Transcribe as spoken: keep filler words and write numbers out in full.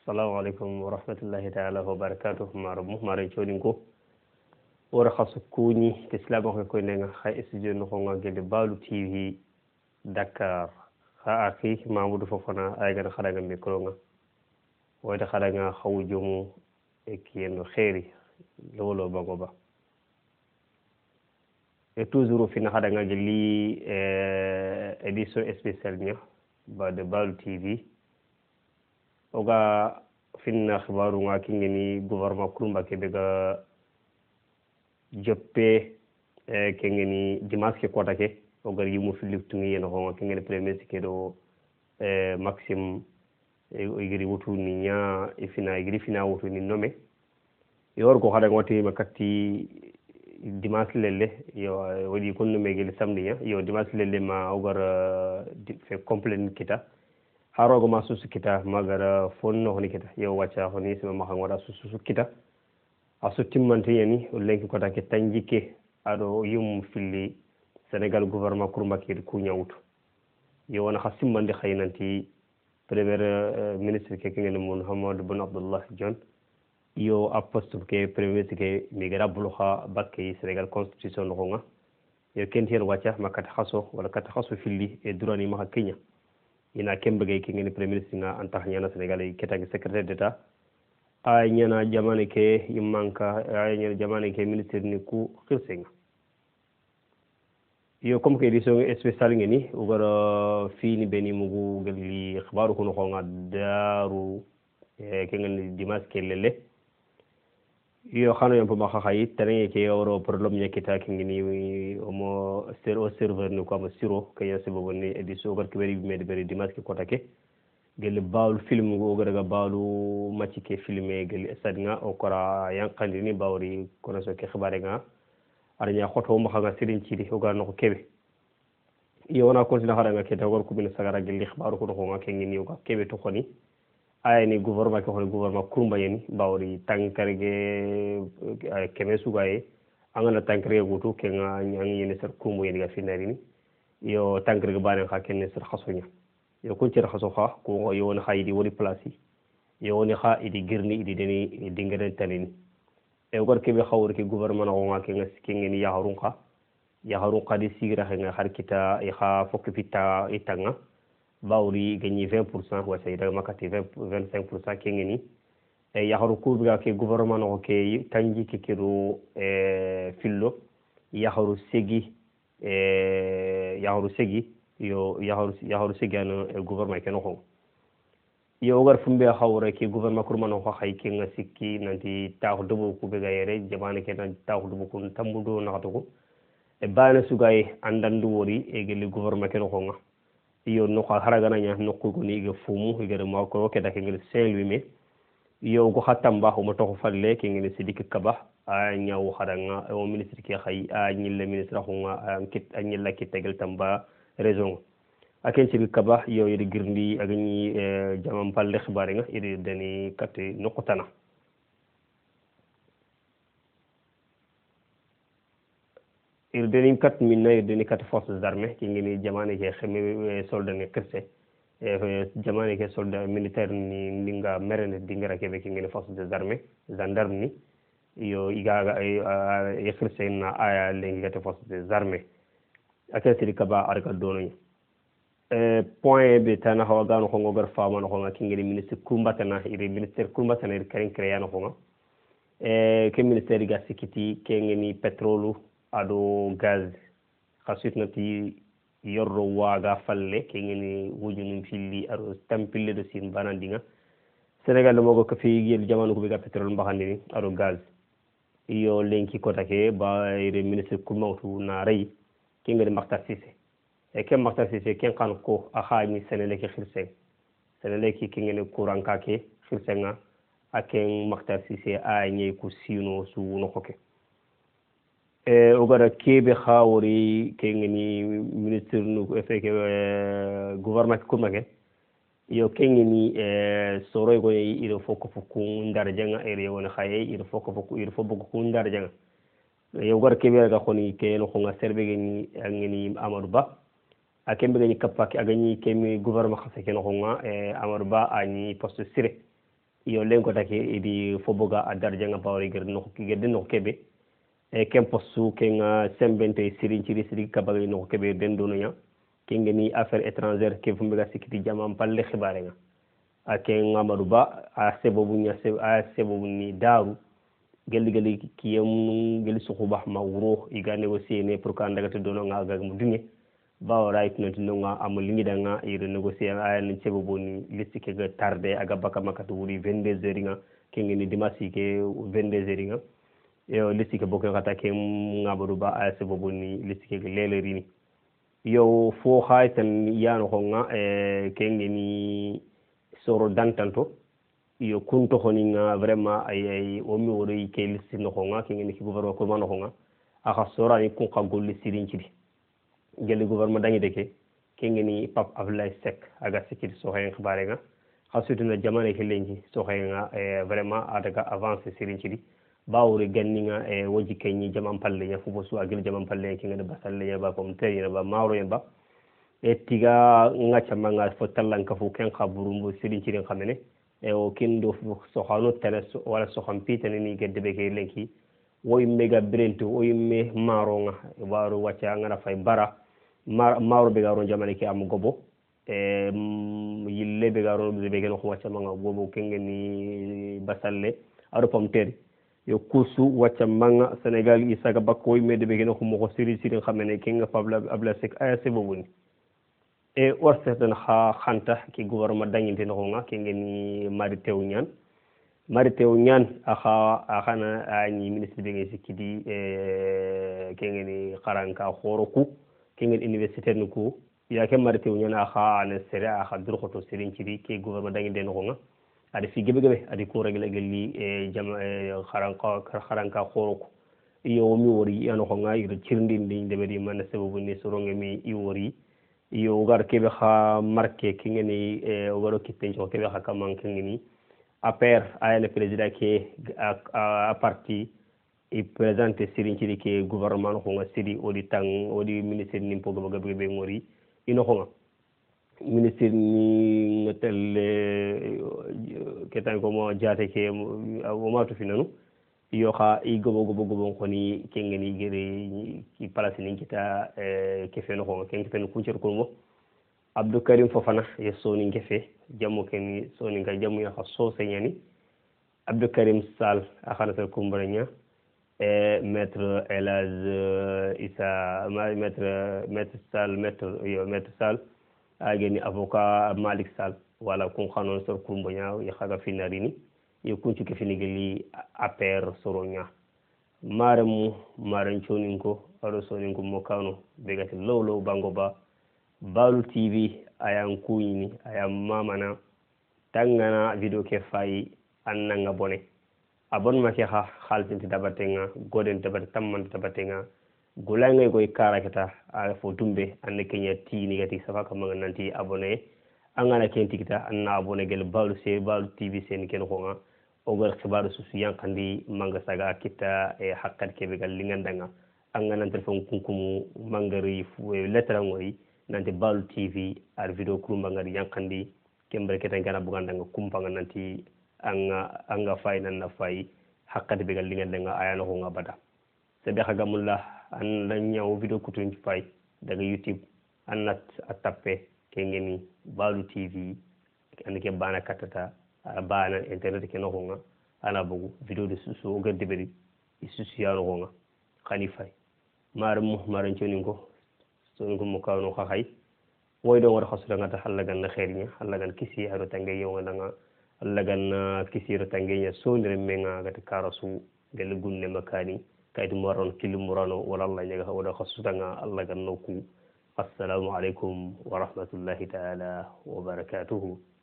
assalamu alaikum wa rahmatullahi ta'ala wa barakatuh marabu mare chodinko wora khasu kuni islamo ko ko nenga khay studio no ko ngagede Balu T V Dakar ha akhi Mamadou Fofana ay gana khadaga micro nga wayta khadaga khawjumu e kiyendo khairi lolo bango ba et toujours fi na khadaga li édition spéciale nya ba de Balu T V oga finna khibaru nga kingeni gouvernement kurumba kebe ga joppe e kingeni dimanche ke kota ke oga yimu filiftu ngi yeno ko kingeni premier ke do e maxime e igiri wutu ni nya e fina igiri fina wutu ni nome yor ko hada ngoti makati dimanche lelle yo wadi kon no megel samedi ya yo dimanche lelle ma ogar fe complet kita harogo ma susu kita magara fonno honi kita yo wacha honi sama ma hangwara susu kita asu timmante yani lenki kota ke tanjike ado yum filli Senegal gouvernement kurma ke ku nyawtu yo wona khasimmande khaynanti premier ministre ke ngene mon Hamadou Boun Abdallah Dionne yo aposto ke premier ke mi gara buluha bakke Senegal constitution no nga yo kentien wacha makata khaso wala kata khaso filli e durani ma Kenya ina kembege ki ngeni premier ministre nga antax ñana sénégalais ketangi secrétaire d'état ay ñana jamane ke yimanka ay ñana jamane ke ministre ni ku xirsenga yo comme que édition spéciale ngeni ugara fini beni mugu gelli xbaru ko no nga daru e ke ngeni dimanche ke lele yo xano yam ma xaxay tane ke euro problème ñekita ki ngini omo server serveur ni ko am siro ke yase bobo ni édition gar ki beri med beri dimanche ke kota ke gel baul film go gara balu match ke filmé gel stade nga o kora yankandi ni bawri kono so ke xibare nga arnya xoto mo xaga sirin ci di o gar nako kebe yo wana ko sina xara nga ke tawor ko bin sagara gel xbaru ko ko nga ke ngini o ka kebe to xoni ay ni gouvernement ko xol gouvernement kurumba yeni bawri tankarge keme sugaye angana tankarge gutu ke nga nyang yeni ser kurumba yeni ga finarini yo tankarge bane xa ken ser xasonya yo ko ci xaso xa ko yo wona xaydi woni place yo woni xa idi girni idi deni dingere tanini e gor ke be xawr ke gouvernement ko nga ke nga ke ngeni ya harun xa ya harun qadi sigira nga har kita e xa fokki fita itanga bawri gagné vingt pour cent wa sayda makati vingt-cinq pour cent kengeni e yaharu kubiga ke gouvernement no ke tanji ke kero e fillo yaharu segi e yaharu segi yo yaharu yaharu segi an gouvernement ke no ko yo gar fumbe hawre ke gouvernement kurma no ko hay ke ngasiki nanti taw dobo kubiga yere jamane ke nan taw dobo kun tambudo na to ko e bana sugay andandu wori e gel gouvernement ke no ko nga yo no ko haraga nanya no ko ni ga fumu ga ma ko ke da ke ngel Saint-Louis me yo go hatamba ho moto ko falle ke ngel Sidiki Kaba a nyaaw haranga o ministre ki xay a nyille ministre ko nga kit a nyilla ki tegel tamba raison aken Sidiki Kaba yo yidi girndi ak ni jamam palle xibaare nga yidi dani katti nokotana il deni kat minna il deni kat forces armées ki ngini jamane ke xeme soldat ne kesse e jamane ke soldat militaire ni ninga merene dingara ke be ki ngini forces des armées gendarme ni yo igaga e kesse na aya lengi kat forces des armées akati kaba arga dono e point be tana hawa gano ko ngogar fama no ko ki ngini ministre kumbatana iri ministère kumbatana iri karin créano ko e ke ministère ga sikiti ke ngini pétrole ado gaz khasut nati yorro waga falle ke ngini wujunu filli aro tampille do sin banandinga Senegal mo ko fi yel jamanu ko be ga pétrole mbaxandi aro gaz iyo lenki ko take ba ire ministre ko mawtu na ray ke ngani Makhtar Cissé e ke Makhtar Cissé ken kan ko a xani Sénégal ke xirse Sénégal ki ke ngani courant ka ke xirsenga aken Makhtar Cissé a ñey ko sino su no ko ke e ogara kebe khawri ke ngini ministre nu feke gouvernement ko make yo ke ngini e soro go iro foko foko ndar janga ere wona khaye iro foko foko iro foko ko ndar janga yo ogara kebe ga khoni ke no khonga serbe ngini ngini Amadou Ba akembe ngini kapaki agani kemi gouvernement khase ke no khonga e Amadou Ba ani poste sire yo len ko take idi foboga a darja nga bawri gir no ki gedde no kebe e kem postu ken sembente sirin ci risri kabagay no kebe den do nya kinga ni affaire étrangère ke fumbe ga sikiti jamam palle xibaare nga ake ngamaru ba a sebobu nya se a sebobu ni daru gelli gelli kiyam gelli su xubax ma wuro iga négocier ne pour ka ndaga to do nga ga mu dunge ba right no to nga am li ngi da nga ire négocier ay ni sebobu ni listi ke ga tardé aga baka makatu wuri vingt-deux heures nga kinga ni dimanche ke vingt-deux heures nga yo listi ke bokko kata ke ngamaru ba a sebobu ni listi ke lele rini yo fo haytan yano ko nga e kengi ni soro dantanto yo kunto honi nga vraiment ay ay o mi wori ke listi no ko nga kengi ni ki gouvernement ko mano ko nga aka sora ni kun ka golli sirin ci di gelli gouvernement dangi deke kengi ni pap Abdoulaye Seck aga sikiti so hay xibare nga xasutu na jamane ke lengi so hay nga e vraiment adaga avancer sirin ci di bawri ganni nga e woji kenyi jamam palle nya fu bosu agil jamam palle ki ngada basalle nya ba kom teri ba mawro yen ba e tiga ngacha manga fo tallan ka fu ken khaburu mbo sidin ci ren xamene e o kindo fu so xano tele wala so xam pitane ni gedde be ke lenki woy mega brento woy me maro nga waru wacca ngana fay bara mawro be garo jamane ki am gobo e yille be garo be be ken ko wacca manga gobo kengeni basalle aro pom teri yo kusu wacca manga Sénégal isaga bakko y mede be gene ko mo ko siri siri xamene ki nga fabla abla sek ay se bobuni e orsetan ha khanta ki gouvernement danginte no nga ki ngeni mari tew ñaan mari tew ñaan aha ahana ani ministre be ngi sikidi e ki ngeni kharanka khoroku ki ngeni université nuko ya ke mari tew ñaan aha ana sere aha dur khoto sirin ci di ki gouvernement danginte no nga adi fi gebe gebe adi ko regle gelli e jama kharanka kharanka khoroko iyo mi wori yano ko nga yiro cirndindi de be man sababu ni soronge mi i wori iyo gar kebe kha marke kingeni e waro kitte ko kebe kha kam kingeni aper ayane président ke a parti i présente sirin ci ke gouvernement ko nga sidi odi tang odi ministre ni po gebe gebe ngori ino ko nga ministre ni ngotel ketan ko mo jate ke o matu finanu yo kha i gobo gobo gobo ko ni kengeni gere ki place ni kita ke feno ko ken ken ku cer ko mo Abdou Karim Fofana ye soni ngefe jammo ken soni ga jammo ya so senyani Abdou Karim Sall akhana sal kumbranya e maître Elaz Issa maître maître Sall maître yo maître Sall ageni avocat Malik Sall wala kun xanon sor kumbonya ya xaga finarini ye kunci ke finigeli aper soronya maremu maran choninko aro soninko mokano begati lowlow bango ba Balu T V ayan kuyini ayan mamana tangana video ke fayi annanga bone abon ma ke ha khaltinti dabatenga goden dabat tamman dabatenga golangay koy karakata a fo tumbe ande kenya ti ni gati safa kam nanti abonné angana ken tikita anna abonné gel Balu se Balu T V sen ken ko nga o gar xibaru su yankandi manga saga kita e hakkat ke be gal lingandanga angana telefon kunkumu mangari fu letra ngoy nanti Balu T V ar video kurumba ngari yankandi kembre ketan kana bugandanga kumpanga nanti anga anga fay nan na fay hakkat be gal lingandanga ayana ko nga bada sebe khagamullah an la ñaw video kutuñ fay daga YouTube annat atappe ke ngeni Balu T V ande ke bana katata bana internet ke no nga ana bugu video de susu o gadde beri isusu ya no nga khani fay mar mu maran cioni ko so ko mo kawno khay woy do war khasula ngata halagan na khairinya halagan kisi haro tangé yow nga halagan kisi ro tangé nya so ndere menga gata karasu del gunne makani kaytu moron kilu morano wala Allah nyaga wala khasutanga Allah ganno ku assalamu alaikum wa rahmatullahi ta'ala wa barakatuhu